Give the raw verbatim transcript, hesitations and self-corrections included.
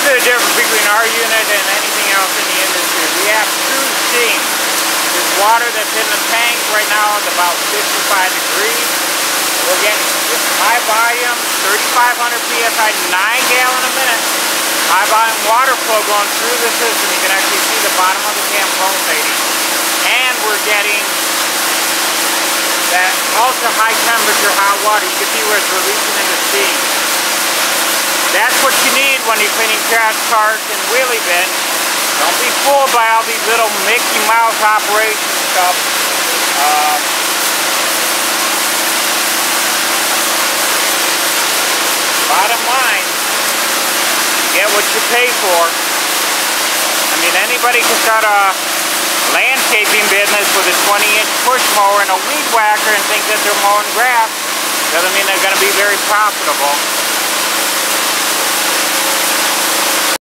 is the difference between our unit and anything else in the industry. We have true steam. There's water that's in the tank right now at about fifty-five degrees. We're getting just high volume, thirty-five hundred P S I, nine gallon a minute. High volume water flow going through the system. You can actually see the bottom of the can pulsating. And we're getting that ultra high temperature hot water. You can see where it's releasing into steam. That's what you need when you're cleaning trash carts and wheelie bin. Don't be fooled by all these little Mickey Mouse operation stuff. Uh, bottom line, get what you pay for. I mean, anybody can start a landscaping business with a twenty inch push mower and a weed whacker and think that they're mowing grass. Doesn't mean they're going to be very profitable.